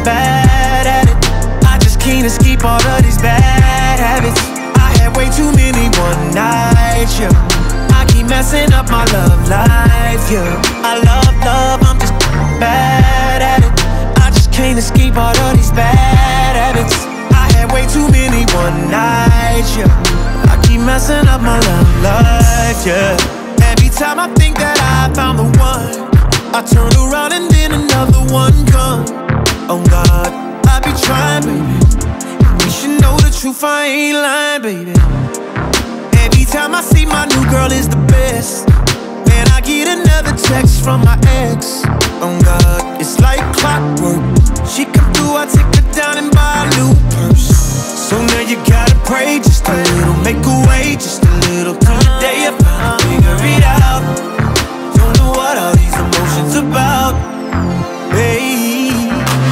bad at it. I just can't escape all of these bad habits. I had way too many one nights, yeah. I keep messing up my love life, yeah. I love, I'm just bad at it. I just can't escape all of these bad habits. I had way too many one nights, yeah. I keep messing up my love life, yeah. Every time I think that I found the one, I turn around and then another one comes. Oh God, I be trying, baby. You should know the truth, I ain't lying, baby. Every time I see my new girl is the best, man, I get another text from my ex. Oh God, it's like clockwork. She come through, I take her down and buy a new purse. So now you gotta pray just a little, make a way just a little, till the day I finally figure it out. Don't know what all these emotions about, baby.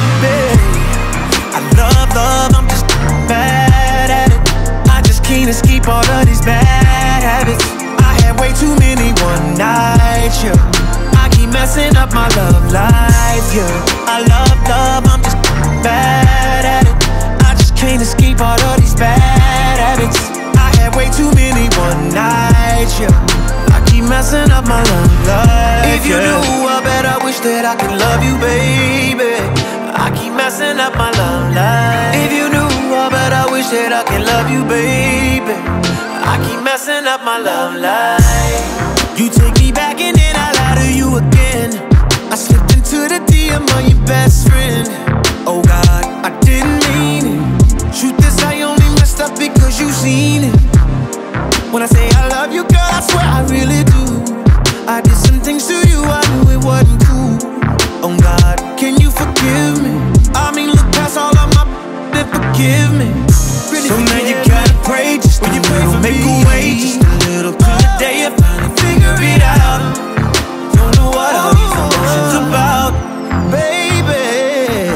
I love, I'm just bad at it. I just can't escape all of these bad habits. I had way too many one nights, yeah. I keep messing up my love life, yeah. I love, I'm just bad at it. I just can't escape all of these bad habits. I had way too many one nights, yeah. I keep messing up my love life. If you knew, I bet I wish that I could love you, baby. I keep messing up my love life. If you knew, I bet I wish that I could love you, baby. I keep messing up my love life. You take me back and then I lie to you again. I slipped into the DM of your best friend. Oh God, I didn't mean it. Truth is, I only messed up because you seen it. When I say I love you, girl, I swear I really do. I did some things to you, I knew it wasn't cool. Oh God, can you forgive me? I mean, look past all of my and forgive me. Really, so now you gotta pray just a little, make a way just a little, till the day I finally figure it out. Don't know what all these emotions about, baby.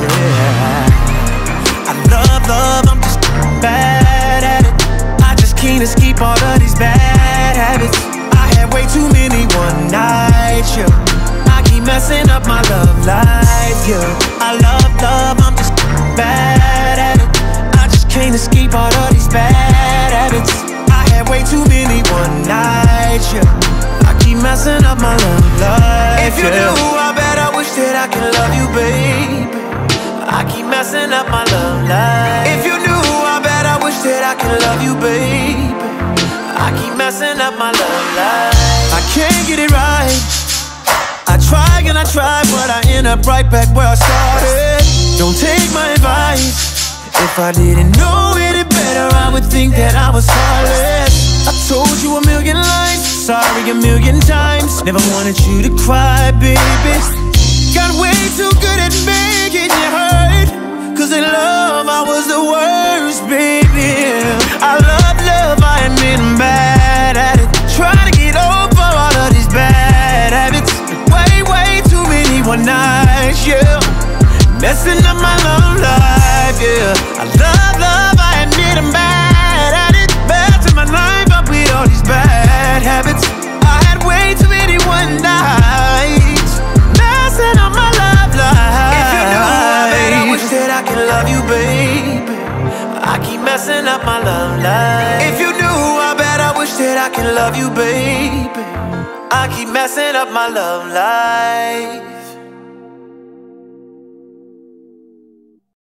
I love, I'm just bad at it. I just can't escape all of these bad habits. I had way too many one nights, yeah. I keep messing up my love life, yeah. I love, I'm just bad at it. I just can't escape all of these bad habits. I had way too many one nights, yeah. I keep messing up my love life. If you knew, I bet I wish that I could love you, baby. I keep messing up my love life. If you knew, I bet I wish that I could love you, baby. I keep messing up my love life. I can't get it right. I try and I try, but I end up right back where I started. Don't take my advice. If I didn't know any better, I would think that I was heartless. I told you a million lies, sorry a million times. Never wanted you to cry, baby. Got way too good at making you hurt, cause in love I was the worst, baby. I love, I admit I'm bad at it. Trying to get over all of these bad habits. Way too many one nights, yeah. Messing up my love life, yeah. I love, I admit I'm bad at it. Bad to my life up with all these bad habits. I had way too many one nights. Messing up my love life. If you knew, I bet I wish that I could love you, baby. I keep messing up my love life. If you knew, I bet I wish that I could love you, baby. I keep messing up my love life.